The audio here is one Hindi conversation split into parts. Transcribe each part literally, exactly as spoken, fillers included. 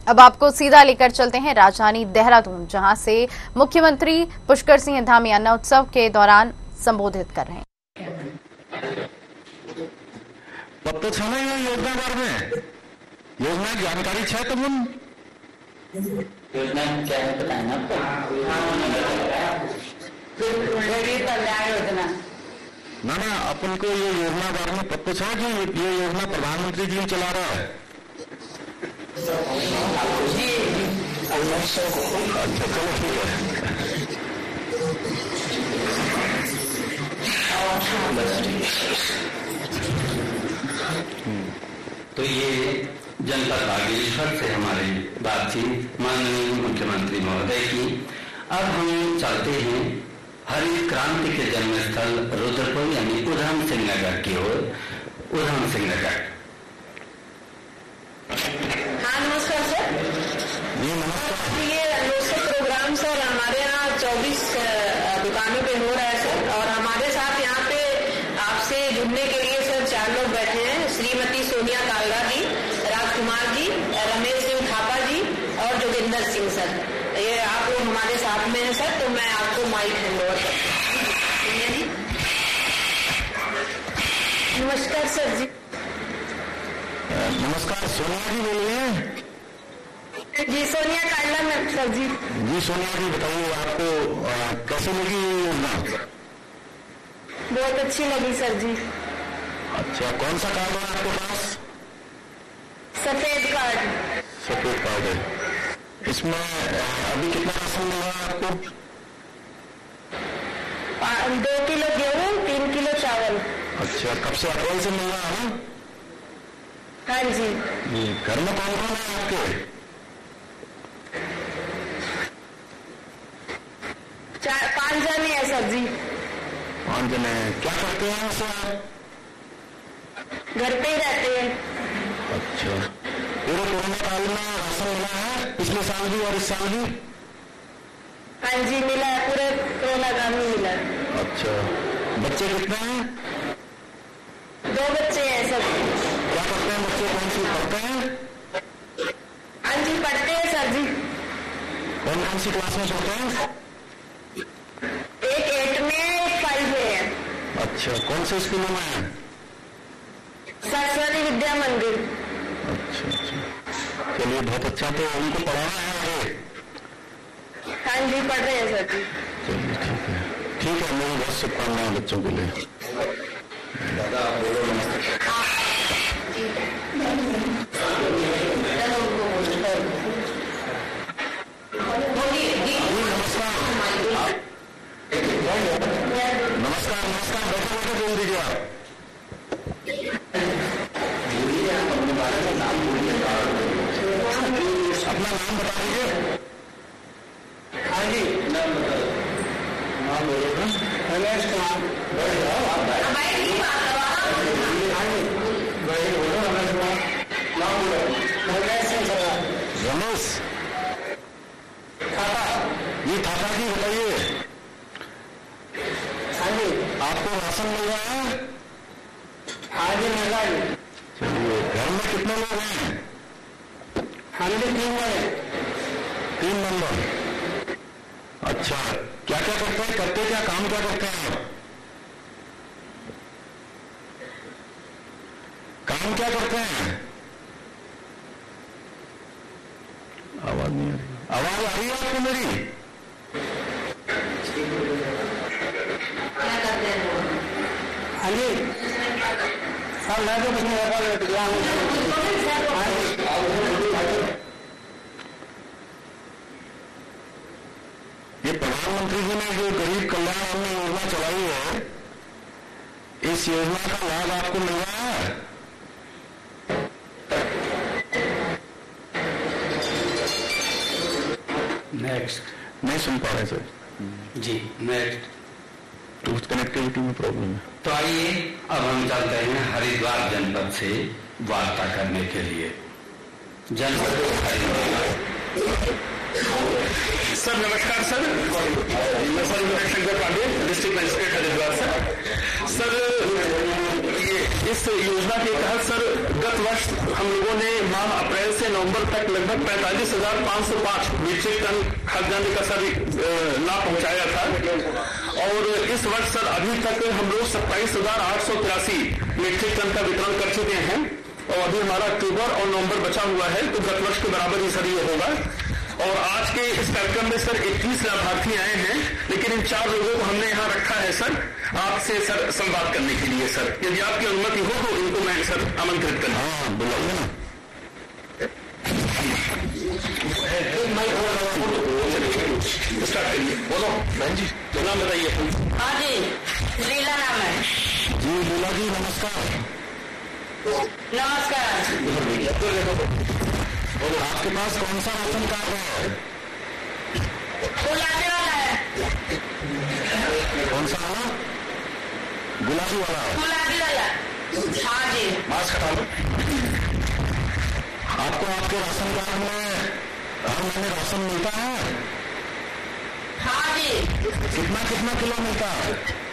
अब आपको सीधा लेकर चलते हैं राजधानी देहरादून, जहां से मुख्यमंत्री पुष्कर सिंह धामी अन्न उत्सव के दौरान संबोधित कर रहे हैं। पत्तो छा नहीं योजना बारे में योजना की जानकारी छा तो हम योजना क्या है बताएं ना योजना ना ना अपन को ये योजना बारे में पत्तो छा कि ये योजना प्रधानमंत्री जी चला रहा है। अच्छा चलो ठीक है। तो ये जनपद बागेश्वर से हमारी बातचीत माननीय मुख्यमंत्री महोदय की। अब हम चलते हैं हरित क्रांति के जन्मस्थल रुद्रपुर यानी उधम सिंह नगर की ओर। उधम सिंह नगर। हाँ नमस्कार सर। जी नमस्कार। ये अनोखे प्रोग्राम सर हमारे यहाँ चौबीस दुकानों पे हो रहा है सर, और हमारे साथ यहाँ पे आपसे जुड़ने के लिए सर चार लोग बैठे हैं। श्रीमती सोनिया कालरा जी, राजकुमार जी, रमेश सिंह थापा जी और जोगिंदर सिंह सर। ये आप लोग हमारे साथ में हैं सर, तो मैं आपको माइक हैंड ओवर करती हूँ। नमस्कार सर जी। नमस्कार सोनिया जी बोलिए। जी सोनिया कालरा में सर जी। जी सोनिया जी बताइए आपको आ, कैसे लगी ये योजना? बहुत अच्छी लगी सर जी। अच्छा कौन सा कार्ड है आपके पास? सफेद कार्ड। सफेद कार्ड है। इसमें अभी कितना राशन मिल रहा है आपको? दो किलो गेहूँ, तीन किलो चावल। अच्छा कब से अप्रैल से मिल रहा है? हाँ जी। जी घर में कौन कौन है आपके? चार पांच जने हैं सर जी। पांच जने क्या करते हैं वैसे आप? घर पे ही रहते हैं। अच्छा पूरे कोरोना काल में राशन मिला है पिछले साल भी और इस साल भी? हाँ जी मिला है, पूरे कोरोना काल में मिला है। अच्छा बच्चे कितने हैं? दो बच्चे हैं सर। क्या करते हैं बच्चे? कौन सी पढ़ते हैं? हाँ जी पढ़ते हैं सर जी। कौन कौन सी क्लास में पढ़ते हैं? एक एट में है, एक फाइव में है। अच्छा कौन से स्कूलों में है? सरस्वती विद्या मंदिर। अच्छा अच्छा चलिए बहुत अच्छा। तो उनको पढ़ाना है आगे? हाँ जी पढ़ रहे हैं सर जी। चलिए ठीक है ठीक है। मेरी बहुत शुभकामनाएं बच्चों के लिए। दादा आप बोलो नमस्कार। नमस्कार नमस्कार बैठे बैठे बोल दीजिए आप। अपना नाम बता दीजिए। हाँ जी नाम बता नाम बोलो ना। रमेश कुमार। रमेश कुमार नाम बोलो। रमेश सिंह रमेश थापा। ये थापा जी बताइए हाँ जी आपको राशन मिल रहा है? हाँ जी मिल रहा है। चलिए घर में कितने लोग हैं? हम भी तीन हैं। तीन नंबर। अच्छा क्या क्या करते हैं? करते क्या काम क्या करते हैं आप? काम क्या करते हैं? आवाज नहीं आ रही। आवाज आ रही है आपको मेरी? हाँ जी सब मैं तो कुछ नहीं लगा। ये प्रधानमंत्री जी ने जो गरीब कल्याण अन्न योजना चलाई है, इस योजना का लाभ आपको मिल रहा है? नेक्स्ट नहीं सुन पा रहे सर जी नेक्स्ट। तो कनेक्टिविटी में प्रॉब्लम है। तो आइए अब हम चलते हैं हरिद्वार जनपद से वार्ता करने के लिए। जनपद हरिद्वार। सर नमस्कार सर। मैं sir Shankar Pandey, district magistrate Haridwar sir. Sir ये इस योजना के तहत सर गत वर्ष हम लोगों ने माह अप्रैल से नवंबर तक लगभग पैंतालीस हजार पाँच सौ पाँच मीट्रिक टन खाद्यान्न का सर लाभ पहुंचाया था और इस वर्ष सर अभी तक हम लोग सत्ताईस हजार आठ सौ तिरासी मीट्रिक टन का वितरण कर चुके हैं और अभी हमारा अक्टूबर और नवंबर बचा हुआ है, तो गत वर्ष के बराबर ही सर ये होगा। और आज के इस कार्यक्रम में सर इक्कीस लाभार्थी आए हैं, लेकिन इन चार लोगों को हमने यहाँ रखा है सर आपसे सर संवाद करने के लिए। सर यदि आपकी अनुमति हो तो इनको मैं सर आमंत्रित करना। हाँ बुलाइए ना। स्टार्ट करिए, बोलो बहन जी, नाम बताइए। हाँ जी, लीला नाम है जी। लीला जी नमस्कार। नमस्कार। आपके पास कौन सा राशन कार्ड है? गुलाबी वाला है। कौन सा वाला? गुलाबी वाला है। गुलाबी वाला। हाँ जी। मास्क हटा लो। आपको आपके राशन कार्ड में हर महीने राशन मिलता है? हाँ जी। कितना कितना किलो मिलता है?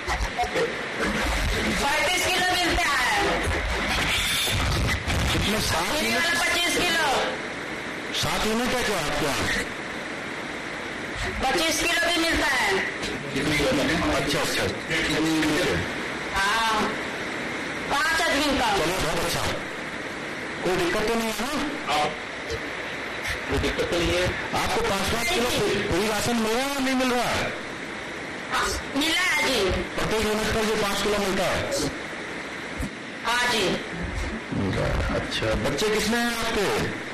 पैंतीस किलो मिलता है। कितने? सात यूनिट? पच्चीस किलो। सात यूनिट है क्या आपके यहाँ? पच्चीस किलो भी मिलता है। अच्छा अच्छा। हाँ, पाँच आदमी का। चलो बहुत अच्छा, कोई दिक्कत तो नहीं है ना? कोई दिक्कत तो नहीं है। आपको पाँच पाँच किलो पूरी राशन मिल रहा है नहीं मिल रहा है? मिला है जी। प्रत्येक यूनिट पर जो पाँच किलो मिलता है? हाँ जी। अच्छा, बच्चे कितने हैं आपके?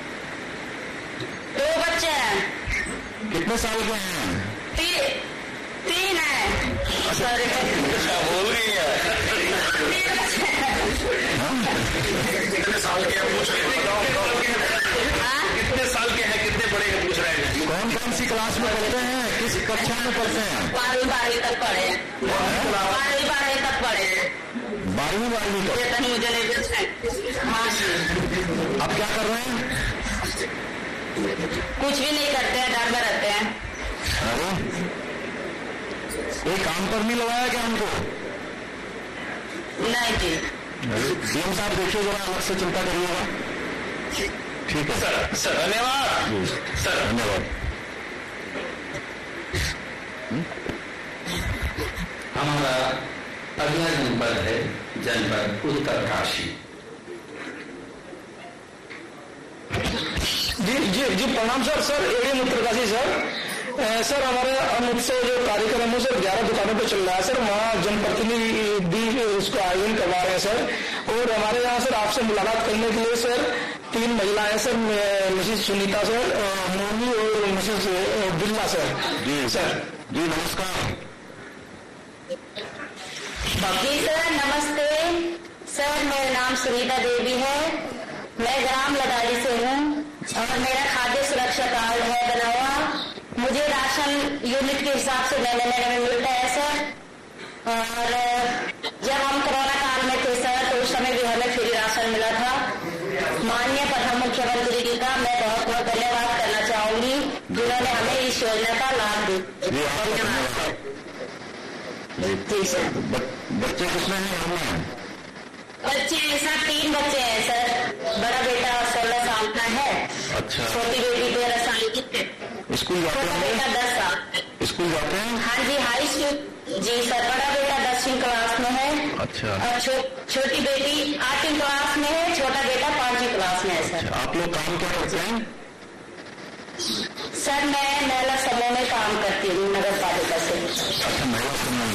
दो बच्चे हैं। कितने साल के हैं? ती, तीन है। सॉरी बोल रही है। कितने साल के हैं पूछ रहे हैं? कितने साल के हैं, कितने बड़े हैं पूछ रहे हैं? कौन कौन सी क्लास में पढ़ते हैं, किस कक्षा में पढ़ते हैं? बारहवीं बारहवीं तक पढ़े। बारहवीं बारहवीं तक पढ़े। बारहवीं बारहवीं तक? ये मुझे नहीं। हाँ जी। अब क्या कर रहे हैं? कुछ भी नहीं करते हैं, डर में रहते हैं। अरे कोई काम पर नहीं लगाया क्या हमको? नहीं जी। सीएम साहब देखिए जरा, अलग से चिंता करिएगा। ठीक है सर। सर धन्यवाद। सर धन्यवाद। हमारा अगला जनपद है जनपद उत्तरकाशी। जी जी जी प्रणाम sir. Sir ADM Uttarkashi sir. ए, सर हमारे हम उत्सव जो कार्यक्रम है सर ग्यारह दुकानों पे चल रहा है सर, वहाँ जनप्रतिनिधि उसको आयोजन करवा रहे हैं सर। और हमारे यहाँ सर आपसे मुलाकात करने के लिए सर तीन महिलाएं sir, Mrs Sunita sir, Moni और मिसेस बिरला सर। जी सर। जी नमस्कार। जी सर नमस्ते सर, मेरा नाम सुनीता देवी है, मैं ग्राम लदारी से हूँ और मेरा खाद्य सुरक्षा कार्ड है बना हुआ। मुझे राशन यूनिट के हिसाब से महीने महीने में मिलता है सर। और जब हम कोरोना काल में थे सर तो उस समय भी हमें फ्री राशन मिला था। माननीय प्रधान मुख्यमंत्री जी का मैं बहुत बहुत धन्यवाद करना चाहूंगी जिन्होंने हमें इस योजना का लाभ दिया। जी सर। बच्चे कितने हैं हमें? बच्चे सर तीन बच्चे हैं सर। बड़ा बेटा सोलह साल का है। अच्छा। छोटी बेटी तेरह साल की है। स्कूल जाते छोटा हैं? बेटा दस साल। स्कूल जाते हैं? हाँ जी हाई स्कूल। जी सर, बड़ा बेटा दसवीं क्लास में है। अच्छा। और छो, छोटी बेटी आठवीं क्लास में है, छोटा बेटा पांचवी क्लास में है सर। अच्छा, आप लोग काम क्या करते हैं? सर मैं महिला समूह में काम करती हूँ नगर पालिका से। अच्छा, महिला समूह।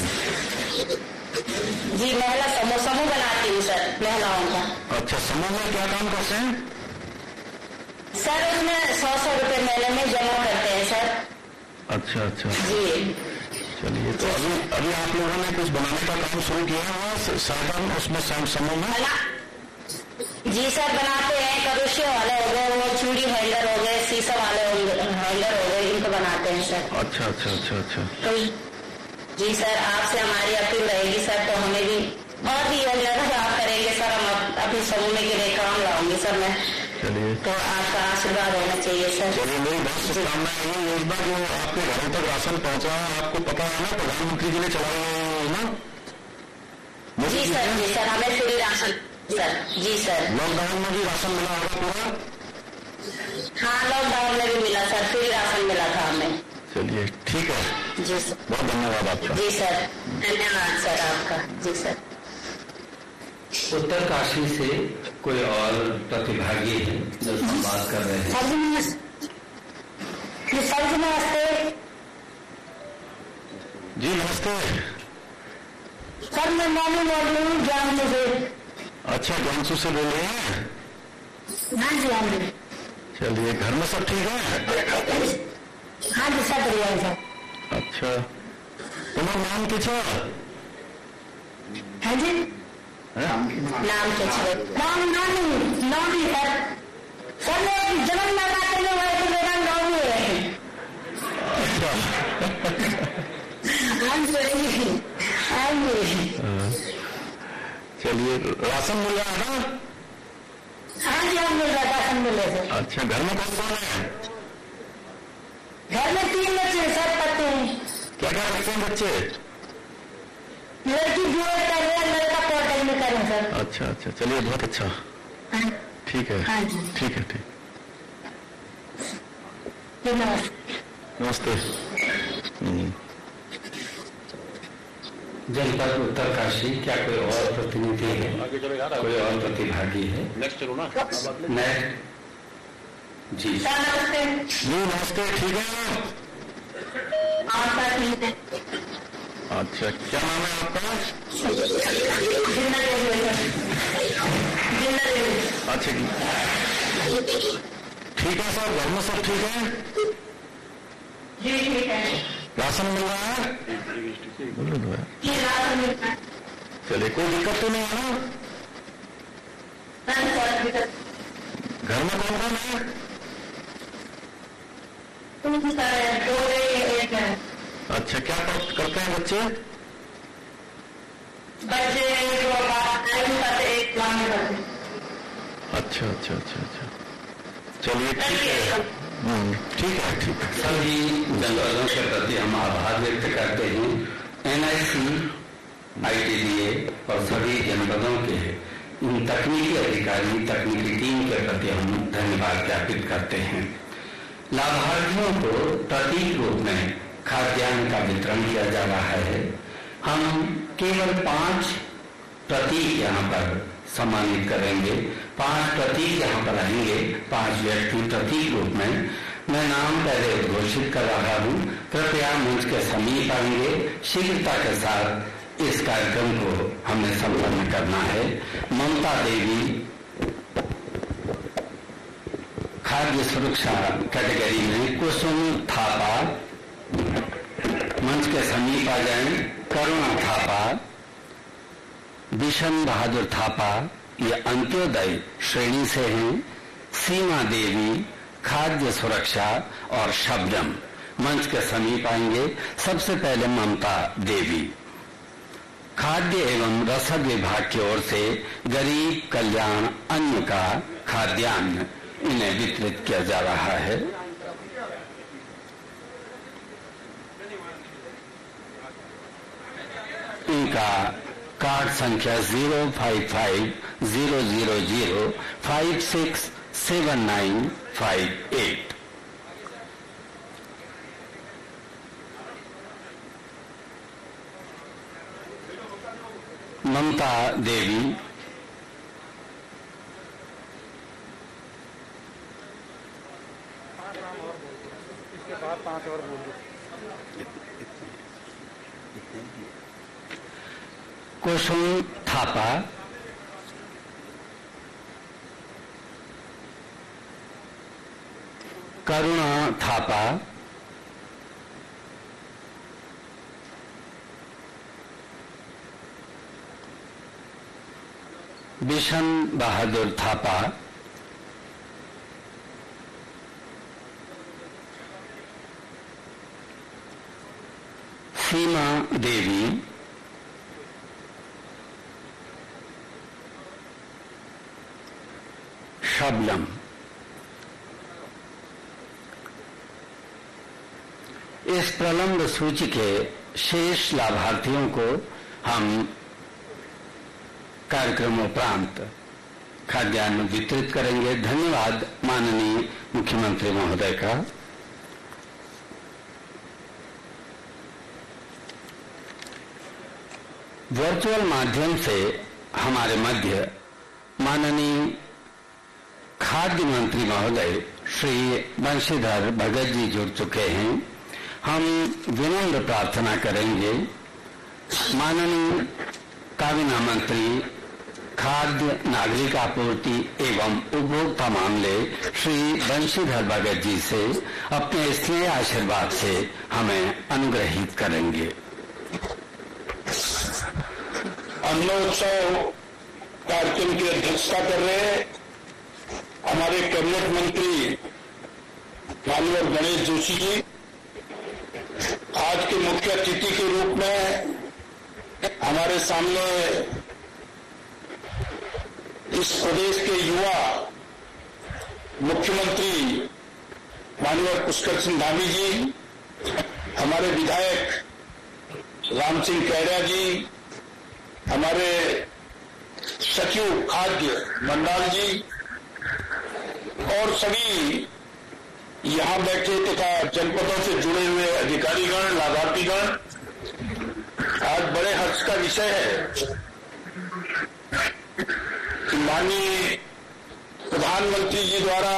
जी महिला समूह समूह बनाती हूँ सर महिलाओं का। अच्छा, समूह में क्या काम करते हैं? सर उसमें सौ सौ रुपए महीने में जमा करते हैं सर। अच्छा अच्छा। जी चलिए, तो अभी अभी आप लोगों ने कुछ बनाने का काम शुरू किया है साधन उसमें समूह में? जी सर बनाते हैं, करुष्य वाले हो गए, वो चूड़ी हैंगर हो गए, शीशा वाले हैंगर हो गए, इनको बनाते हैं सर। अच्छा अच्छा अच्छा अच्छा। तो जी सर आपसे हमारी अपील रहेगी सर, तो हमें भी और भी योजना का लाभ करेंगे सर, हम अपनी समूह के लिए काम लाऊंगी सर मैं। चलिए, तो आपका आशीर्वाद होना चाहिए सर। चलिए, मेरी बहुत शुभकामनाएं। ये योजना जो आपके घरों तक राशन पहुंचा है, आपको पता है ना प्रधानमंत्री जी ने चलाई है ना? जी सर, जी सर, हमें फ्री राशन सर। जी सर। लॉकडाउन में भी राशन मिला होगा पूरा? हाँ, लॉकडाउन में भी मिला सर, फ्री राशन मिला था हमें। चलिए ठीक है जी सर, बहुत धन्यवाद आपका। जी सर, धन्यवाद सर आपका। जी सर। उत्तरकाशी से कोई और प्रतिभागी है जो संवाद कर रहे हैं? सर जी नमस्ते। सर जी नमस्ते। जी नमस्ते। सर मैं मानू बोल रही हूँ ज्ञान से। अच्छा, ज्ञानसू से बोल रहे हैं? हाँ जी, हाँ जी। चलिए, घर में सब ठीक है? हाँ जी, सब बढ़िया है सर। अच्छा, तुम्हारा नाम क्या है? हाँ जी, नाम क्या है? नाम नाम नहीं, नाम नहीं सर। सर मैं जन्म लगाते में हुआ तो मेरा नाम ही है। अच्छा हाँ जी, हाँ जी। चलिए, राशन मिल रहा है ना? हाँ जी, हम मिल रहा था, राशन मिल रहा था। अच्छा, घर में कौन कौन है? घर में तीन बच्चे सर, पति हैं। क्या क्या करते हैं बच्चे? लड़की बी एड कर रही है, लड़का पॉलिटेक्निक कर रहे हैं सर। अच्छा अच्छा, चलिए बहुत अच्छा। हाँ, ठीक है, हाँ जी। ठीक है, ठीक। जी नमस्ते। नमस्ते। हम्म, जनपद उत्तरकाशी, क्या कोई और प्रतिनिधि है? कोई और प्रतिभागी है? नेक्स्ट चलो ना। नेक्स्ट। जी सर नमस्ते। जी नमस्ते, ठीक है आप? हाँ सर, ठीक है। अच्छा, क्या नाम है आपका? जिंदा देवी है सर, जिंदा देवी। अच्छा, ठीक है सर, घर में सब ठीक है? जी ठीक है। राशन मिल रहा है? बोलो दो यार। जी राशन मिलता है। चलिए, कोई दिक्कत तो नहीं है ना? नहीं सर, दिक्कत घर में कौन कौन है? नहीं सर, दो है, एक है। अच्छा, क्या कर- करते हैं बच्चे? बच्चे एक बात नहीं करते, एक काम नहीं करते। अच्छा अच्छा अच्छा अच्छा, चलिए ठीक है। हम्म, ठीक है, ठीक है। सभी जनपदों के प्रति हम आभार व्यक्त करते हैं। N I C, I T D A और सभी जनपदों के इन तकनीकी अधिकारी, तकनीकी टीम के प्रति हम धन्यवाद ज्ञापित करते हैं। लाभार्थियों को प्रतीक रूप में खाद्यान्न का वितरण किया जा रहा है। हम केवल पांच प्रतीक यहाँ पर सम्मानित करेंगे। पांच प्रतीक यहाँ पर आएंगे, पांच व्यक्ति प्रतीक रूप में। मैं नाम पहले उद्घोषित कर रहा हूँ, कृपया मंच के समीप आएंगे। शीघ्रता के साथ इस कार्यक्रम को हमें संपन्न करना है। ममता देवी खाद्य सुरक्षा कैटेगरी में, कुसुम थापा मंच के समीप आ जाएं। करुणा थापा, बिशन बहादुर थापा ये अंत्योदय श्रेणी से हैं। सीमा देवी खाद्य सुरक्षा और शबनम मंच के समीप आएंगे। सबसे पहले ममता देवी, खाद्य एवं रसद विभाग की ओर से गरीब कल्याण अन्न का खाद्यान्न इन्हें वितरित किया जा रहा है। इनका कार्ड संख्या zero five five zero zero zero five six seven nine five eight. Mamta Devi, Kusum Thapa, Karuna Thapa, Bishan Bahadur Thapa, Seema Devi, Shabnam. इस प्रलंब सूची के शेष लाभार्थियों को हम कार्यक्रम उपरांत खाद्यान्न वितरित करेंगे। धन्यवाद माननीय मुख्यमंत्री महोदय का। वर्चुअल माध्यम से हमारे मध्य माननीय खाद्य मंत्री महोदय श्री बंशीधर भगत जी जुड़ चुके हैं। हम विनम्र प्रार्थना करेंगे माननीय काबीना मंत्री खाद्य नागरिक आपूर्ति एवं उपभोक्ता मामले श्री बंशीधर भगत जी से अपने स्नेह आशीर्वाद से हमें अनुग्रहित करेंगे। अन्नोत्सव कार्यक्रम की अध्यक्षता कर रहे हैं हमारे कैबिनेट मंत्री माननीय गणेश जोशी जी। आज के मुख्य अतिथि के रूप में हमारे सामने इस प्रदेश के युवा मुख्यमंत्री माननीय पुष्कर सिंह धामी जी, हमारे विधायक राम सिंह कैरा जी, हमारे सचिव खाद्य मंडाल जी और सभी यहाँ बैठे तथा जनपदों से जुड़े हुए अधिकारीगण, लाभार्थीगण, आज बड़े हर्ष का विषय है कि माननीय प्रधानमंत्री जी द्वारा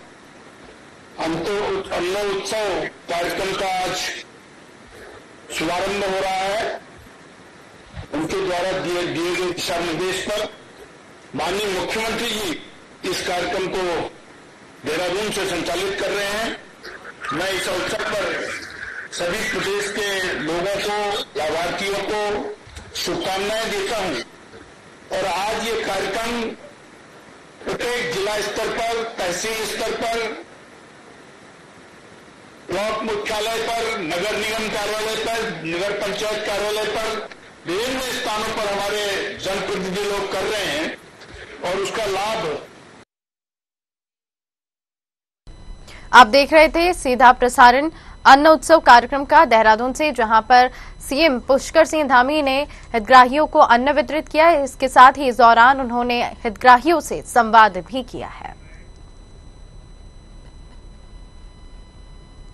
अन्नोत्सव कार्यक्रम का आज शुभारंभ हो रहा है। उनके द्वारा दिए दिए गए दिशा निर्देश पर माननीय मुख्यमंत्री जी इस कार्यक्रम को देहरादून से संचालित कर रहे हैं। मैं इस अवसर पर सभी प्रदेश के लोगों को, लाभार्थियों को शुभकामनाएं देता हूं और आज ये कार्यक्रम प्रत्येक जिला स्तर पर, तहसील स्तर पर, ब्लॉक मुख्यालय पर, नगर निगम कार्यालय पर, नगर पंचायत कार्यालय पर, विभिन्न स्थानों पर हमारे जनप्रतिनिधि लोग कर रहे हैं और उसका लाभ आप देख रहे थे सीधा प्रसारण अन्न उत्सव कार्यक्रम का देहरादून से, जहां पर सीएम पुष्कर सिंह धामी ने हितग्राहियों को अन्न वितरित किया। इसके साथ ही इस दौरान उन्होंने हितग्राहियों से संवाद भी किया है।